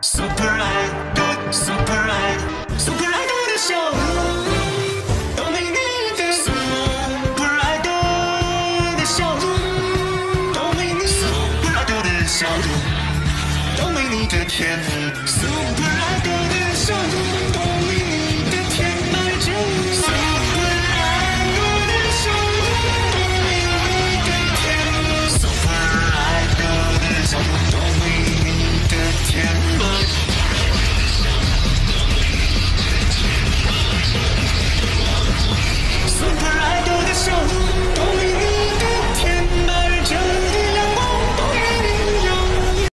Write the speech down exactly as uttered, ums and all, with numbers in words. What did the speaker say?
Super Idol Super Idol Super Idol 的笑容，都没你的 Super Idol 的笑容，都没你 Super Idol 的笑容，都没你的甜蜜 Super